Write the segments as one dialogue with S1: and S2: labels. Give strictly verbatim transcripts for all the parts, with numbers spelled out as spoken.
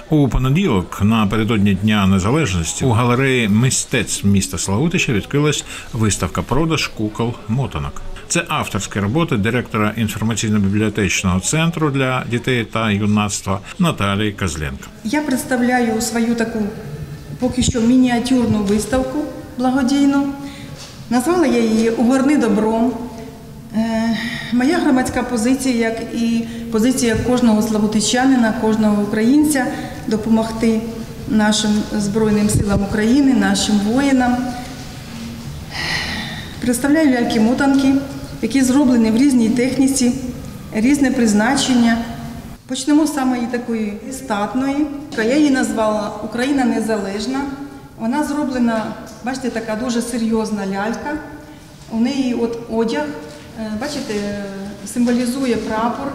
S1: У понеділок, напередодні Дня Незалежності, у галереї мистецтв міста Славутича відкрилась виставка-продаж кукол-мотанок. Це авторські роботи директора інформаційно-бібліотечного центру для дітей та юнацтва Наталії Козленко.
S2: Я представляю свою таку поки що мініатюрну виставку благодійну. Назвала я її «Угорни добром». Моя громадська позиція, як і позиція кожного славутичанина, кожного українця – допомогти нашим Збройним силам України, нашим воїнам. Представляю ляльки-мотанки, які зроблені в різній техніці, різне призначення. Почнемо з самої такої статної. Я її назвала «Україна незалежна». Вона зроблена, бачите, така дуже серйозна лялька. У неї от одяг, бачите, символізує прапор.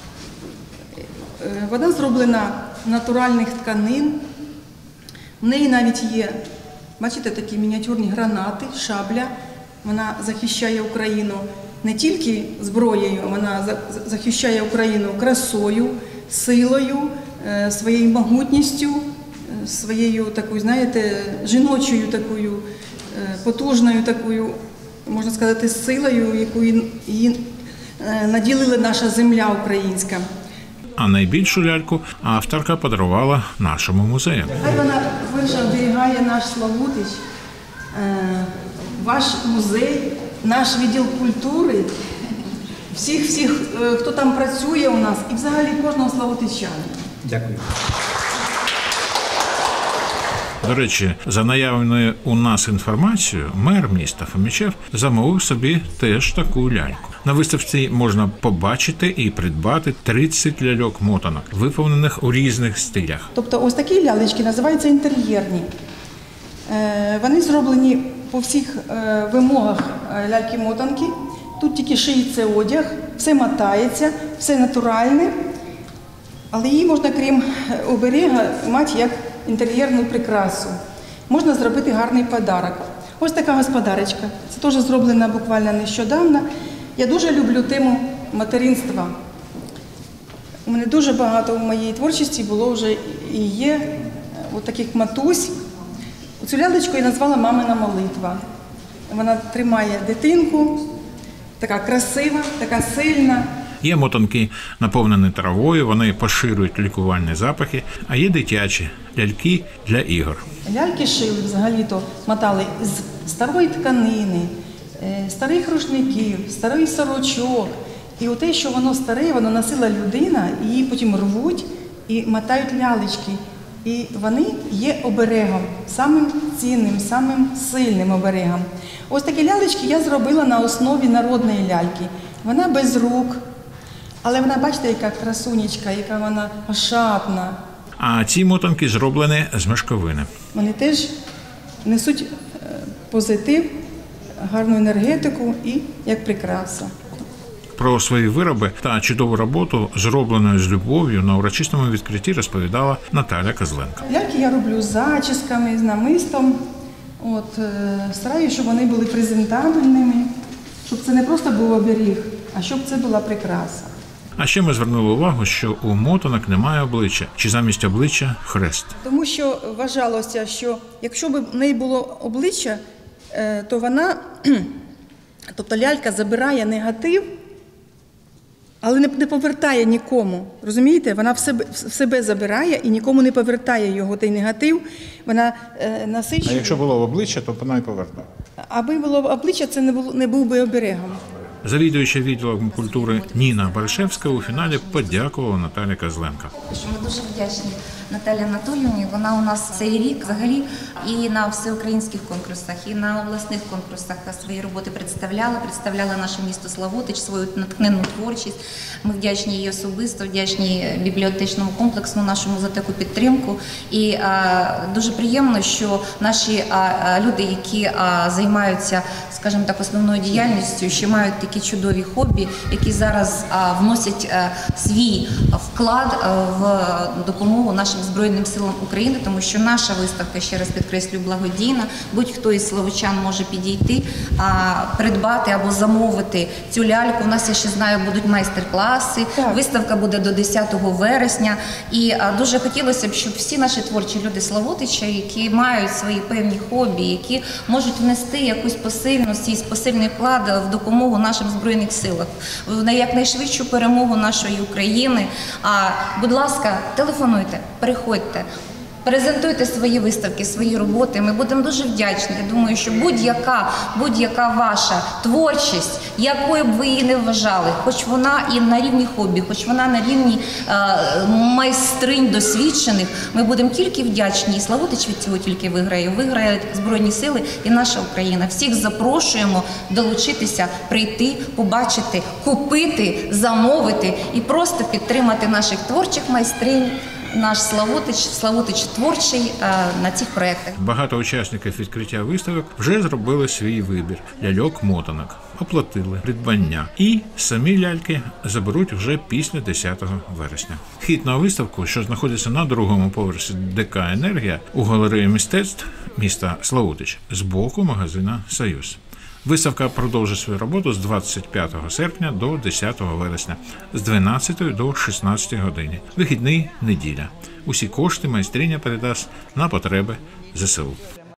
S2: Вона зроблена з натуральних тканин. У неї навіть є, бачите, такі мініатюрні гранати, шабля. Вона захищає Україну не тільки зброєю, вона захищає Україну красою, силою, своєю могутністю, своєю такою, знаєте, жіночою такою, потужною такою, можна сказати, силою, якою її наділила наша земля українська.
S1: А найбільшу ляльку авторка подарувала нашому музею.
S2: Хай вона більше оберігає наш Славутич, ваш музей, наш відділ культури, всіх-всіх, хто там працює у нас, і взагалі кожного славутичанина.
S3: Дякую.
S1: До речі, за наявною у нас інформацією, мер міста Фомічев замовив собі теж таку ляльку. На виставці можна побачити і придбати тридцять ляльок-мотанок, виповнених у різних стилях.
S2: Тобто ось такі лялечки називаються інтер'єрні. Вони зроблені по всіх вимогах ляльки-мотанки. Тут тільки шиється одяг, все мотається, все натуральне. Але її можна, крім оберега, мати як інтер'єрну прикрасу. Можна зробити гарний подарок. Ось така господарочка. Це теж зроблена буквально нещодавно. Я дуже люблю тему материнства. У мене дуже багато в моїй творчості було вже і є от таких матусь. Цю лялечку я назвала «Мамина молитва». Вона тримає дитинку, така красива, така сильна.
S1: Є мотанки, наповнені травою, вони поширюють лікувальні запахи, а є дитячі ляльки для ігор.
S2: Ляльки шили взагалі-то, мотали з старої тканини, старих рушників, старих сорочок. І те, що воно старе, воно носила людина, її потім рвуть і мотають лялечки. І вони є оберегом, самим цінним, самим сильним оберегом. Ось такі лялечки я зробила на основі народної ляльки. Вона без рук, але вона, бачите, яка красунечка, яка вона ошатна.
S1: А ці мотанки зроблені з мешковини.
S2: Вони теж несуть позитив, гарну енергетику і як прикраса.
S1: Про свої вироби та чудову роботу, зроблену з любов'ю, на урочистому відкритті розповідала Наталя Козленко.
S2: Ляльки я роблю з зачісками, з намистом. От, стараюся, щоб вони були презентабельними, щоб це не просто був оберіг, а щоб це була прикраса.
S1: А ще ми звернули увагу, що у мотанок немає обличчя, чи замість обличчя – хрест.
S2: Тому що вважалося, що якщо б в неї було обличчя, то вона, тобто лялька забирає негатив, але не повертає нікому, розумієте? Вона в себе, в себе забирає і нікому не повертає його, той негатив. Вона е, насичує.
S3: А якщо було обличчя, то вона і повертає.
S2: Аби було обличчя, це не, було, не був би оберегом.
S1: Завідуюча відділом культури Ніна Баршевська у фіналі подякувала Наталі Козленко.
S4: Ми дуже вдячні Наталі Анатоліївні. Вона у нас цей рік взагалі і на всеукраїнських конкурсах, і на обласних конкурсах свої роботи представляла, представляла наше місто Славутич, свою натхненну творчість. Ми вдячні їй особисто, вдячні бібліотечному комплексу, нашому за таку підтримку. І а, дуже приємно, що наші а, люди, які а, займаються, скажімо так, основною діяльністю, ще мають такі такі чудові хобі, які зараз а, вносять а, свій вклад а, в допомогу нашим Збройним силам України, тому що наша виставка, ще раз підкреслю, благодійна. Будь-хто із славучан може підійти, а, придбати або замовити цю ляльку. У нас, я ще знаю, будуть майстер-класи.
S2: Так.
S4: Виставка буде до десятого вересня. І а, дуже хотілося б, щоб всі наші творчі люди Славутича, які мають свої певні хобі, які можуть внести якусь посильність і посильний вклад в допомогу нашим Збройним силам, в якнайшвидшу перемогу нашої України. А, будь ласка, телефонуйте, приходьте. Презентуйте свої виставки, свої роботи. Ми будемо дуже вдячні. Я думаю, що будь-яка, будь-яка ваша творчість, якою б ви її не вважали, хоч вона і на рівні хобі, хоч вона на рівні е, майстринь досвідчених, ми будемо тільки вдячні. І Славутич від цього тільки виграє. Виграють Збройні сили і наша Україна. Всіх запрошуємо долучитися, прийти, побачити, купити, замовити і просто підтримати наших творчих майстринь. Наш Славутич, Славутич творчий на цих проєктах.
S1: Багато учасників відкриття виставок вже зробили свій вибір ляльок-мотанок, оплатили придбання і самі ляльки заберуть вже після десятого вересня. Вхід на виставку, що знаходиться на другому поверсі ДК «Енергія» у галереї мистецтв міста Славутич з боку магазина «Союз». Виставка продовжить свою роботу з двадцять п'ятого серпня до десятого вересня, з дванадцятої до шістнадцятої години. Вихідний – неділя. Усі кошти майстриня передасть на потреби ЗСУ.